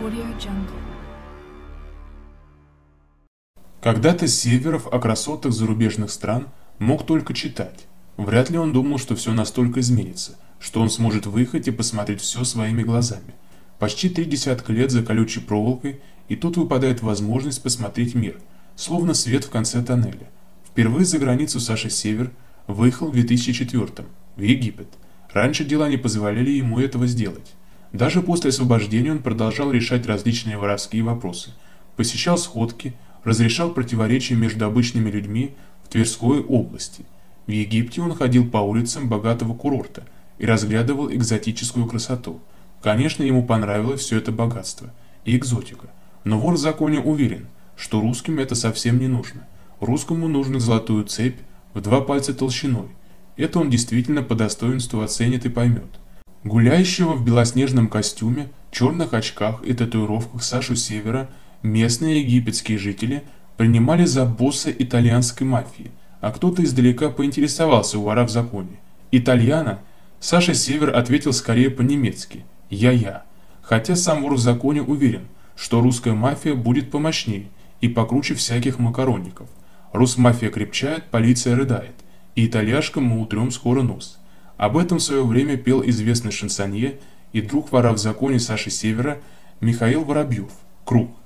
AudioJungle. Когда-то Северов о красотах зарубежных стран мог только читать. Вряд ли он думал, что все настолько изменится, что он сможет выехать и посмотреть все своими глазами. Почти 3 десятка лет за колючей проволокой, и тут выпадает возможность посмотреть мир, словно свет в конце тоннеля. Впервые за границу Саша Север выехал в 2004-м, в Египет. Раньше дела не позволяли ему этого сделать. Даже после освобождения он продолжал решать различные воровские вопросы, посещал сходки, разрешал противоречия между обычными людьми в Тверской области. В Египте он ходил по улицам богатого курорта и разглядывал экзотическую красоту. Конечно, ему понравилось все это богатство и экзотика, но вор в законе уверен, что русским это совсем не нужно. Русскому нужно золотую цепь в 2 пальца толщиной. Это он действительно по достоинству оценит и поймет. Гуляющего в белоснежном костюме, черных очках и татуировках Сашу Севера местные египетские жители принимали за босса итальянской мафии, а кто-то издалека поинтересовался у вора в законе. «Итальяна?» Саша Север ответил скорее по-немецки «Я-я», хотя сам вор в законе уверен, что русская мафия будет помощнее и покруче всяких макаронников. Русмафия крепчает, полиция рыдает, и итальяшкам мы утрем скоро нос. Об этом в свое время пел известный шансонье и друг вора в законе Саши Севера Михаил Воробьев «Круг».